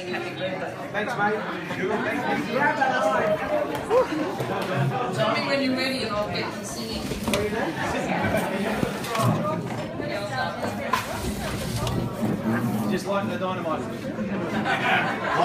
Thanks, mate. Tell me when you're ready and I'll get to singing. Just like the dynamite.